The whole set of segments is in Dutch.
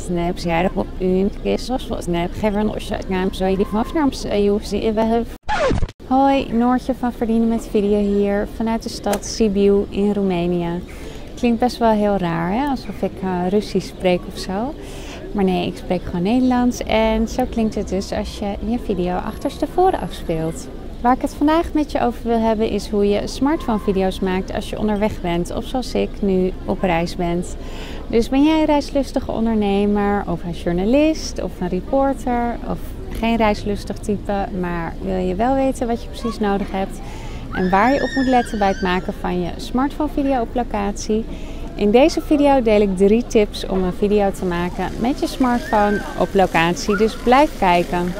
Snapchat op een zoals Snapgever als je naam zou je die van Hoi, Noortje van Verdienen met Video hier vanuit de stad Sibiu in Roemenië. Klinkt best wel heel raar, hè? Alsof ik Russisch spreek of zo. Maar nee, ik spreek gewoon Nederlands en zo klinkt het dus als je je video achterstevoren afspeelt. Waar ik het vandaag met je over wil hebben is hoe je smartphone video's maakt als je onderweg bent of zoals ik nu op reis bent. Dus ben jij een reislustige ondernemer of een journalist of een reporter of geen reislustig type, maar wil je wel weten wat je precies nodig hebt en waar je op moet letten bij het maken van je smartphone video op locatie? In deze video deel ik 3 tips om een video te maken met je smartphone op locatie, dus blijf kijken.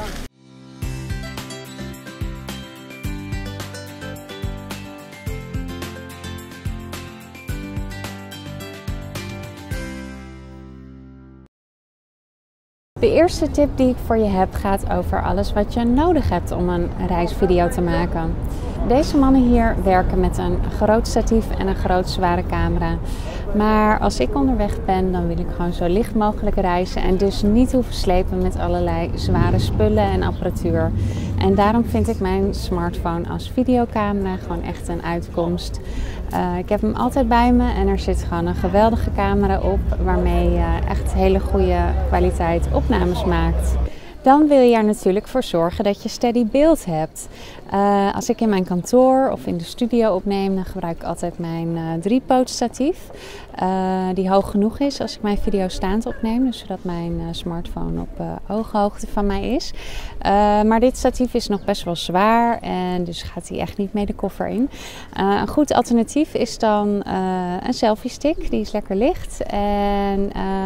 De eerste tip die ik voor je heb gaat over alles wat je nodig hebt om een reisvideo te maken. Deze mannen hier werken met een groot statief en een groot zware camera. Maar als ik onderweg ben, dan wil ik gewoon zo licht mogelijk reizen en dus niet hoeven slepen met allerlei zware spullen en apparatuur. En daarom vind ik mijn smartphone als videocamera gewoon echt een uitkomst. Ik heb hem altijd bij me en er zit gewoon een geweldige camera op waarmee je echt hele goede kwaliteit opnames maakt. Dan wil je er natuurlijk voor zorgen dat je steady beeld hebt. Als ik in mijn kantoor of in de studio opneem, dan gebruik ik altijd mijn 3-poot statief. Die hoog genoeg is als ik mijn video staand opneem, dus zodat mijn smartphone op ooghoogte van mij is. Maar dit statief is nog best wel zwaar en dus gaat hij echt niet mee de koffer in. Een goed alternatief is dan een selfie stick, die is lekker licht en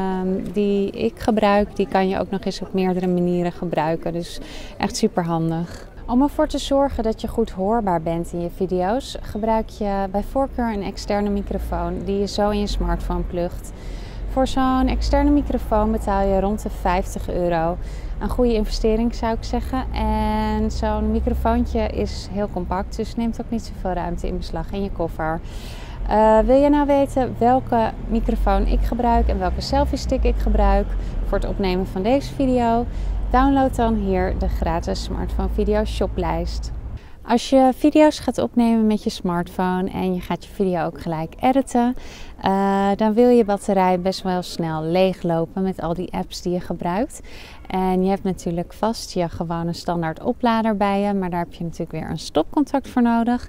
die ik gebruik, die kan je ook nog eens op meerdere manieren gebruiken, dus echt super handig. Om ervoor te zorgen dat je goed hoorbaar bent in je video's, gebruik je bij voorkeur een externe microfoon die je zo in je smartphone plugt. Voor zo'n externe microfoon betaal je rond de €50. Een goede investering zou ik zeggen. En zo'n microfoontje is heel compact, dus neemt ook niet zoveel ruimte in beslag in je koffer. Wil je nou weten welke microfoon ik gebruik en welke selfie stick ik gebruik voor het opnemen van deze video? Download dan hier de gratis smartphone video shoplijst. Als je video's gaat opnemen met je smartphone en je gaat je video ook gelijk editen, dan wil je batterij best wel snel leeglopen met al die apps die je gebruikt. En je hebt natuurlijk vast je gewone standaard oplader bij je, maar daar heb je natuurlijk weer een stopcontact voor nodig.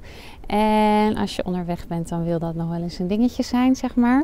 En als je onderweg bent, dan wil dat nog wel eens een dingetje zijn, zeg maar.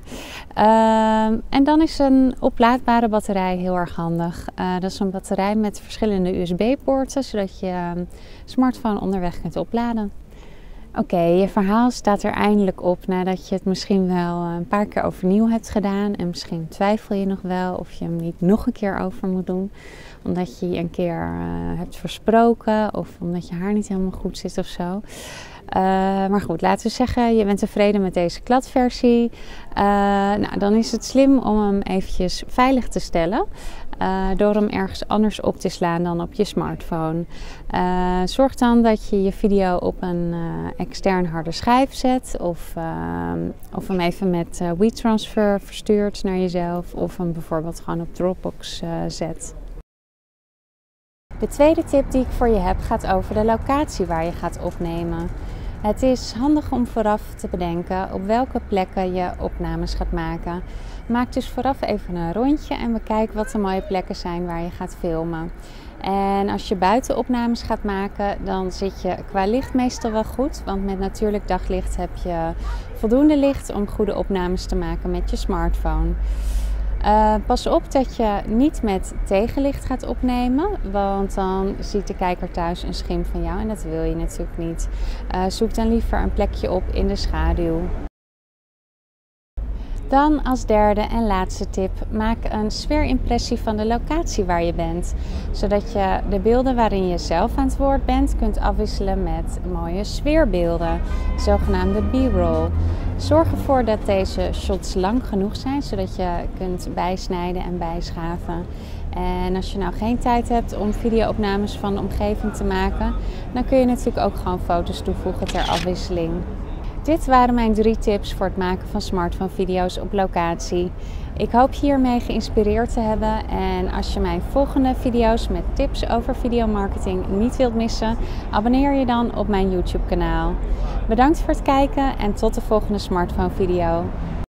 En dan is een oplaadbare batterij heel erg handig. Dat is een batterij met verschillende USB-poorten, zodat je smartphone onderweg kunt opladen. Oké, je verhaal staat er eindelijk op nadat je het misschien wel een paar keer overnieuw hebt gedaan. En misschien twijfel je nog wel of je hem niet nog een keer over moet doen. Omdat je een keer hebt versproken of omdat je haar niet helemaal goed zit of zo. Maar goed, laten we zeggen, je bent tevreden met deze kladversie. Nou, dan is het slim om hem eventjes veilig te stellen. Door hem ergens anders op te slaan dan op je smartphone. Zorg dan dat je je video op een extern harde schijf zet. Of hem even met WeTransfer verstuurt naar jezelf. Of hem bijvoorbeeld gewoon op Dropbox zet. De tweede tip die ik voor je heb gaat over de locatie waar je gaat opnemen. Het is handig om vooraf te bedenken op welke plekken je opnames gaat maken. Maak dus vooraf even een rondje en bekijk wat de mooie plekken zijn waar je gaat filmen. En als je buiten opnames gaat maken, dan zit je qua licht meestal wel goed. Want met natuurlijk daglicht heb je voldoende licht om goede opnames te maken met je smartphone. Pas op dat je niet met tegenlicht gaat opnemen, want dan ziet de kijker thuis een schim van jou en dat wil je natuurlijk niet. Zoek dan liever een plekje op in de schaduw. Dan als derde en laatste tip, maak een sfeerimpressie van de locatie waar je bent. Zodat je de beelden waarin je zelf aan het woord bent kunt afwisselen met mooie sfeerbeelden, zogenaamde B-roll. Zorg ervoor dat deze shots lang genoeg zijn, zodat je kunt bijsnijden en bijschaven. En als je nou geen tijd hebt om videoopnames van de omgeving te maken, dan kun je natuurlijk ook gewoon foto's toevoegen ter afwisseling. Dit waren mijn 3 tips voor het maken van smartphone video's op locatie. Ik hoop je hiermee geïnspireerd te hebben en als je mijn volgende video's met tips over videomarketing niet wilt missen, abonneer je dan op mijn YouTube kanaal. Bedankt voor het kijken en tot de volgende smartphone video.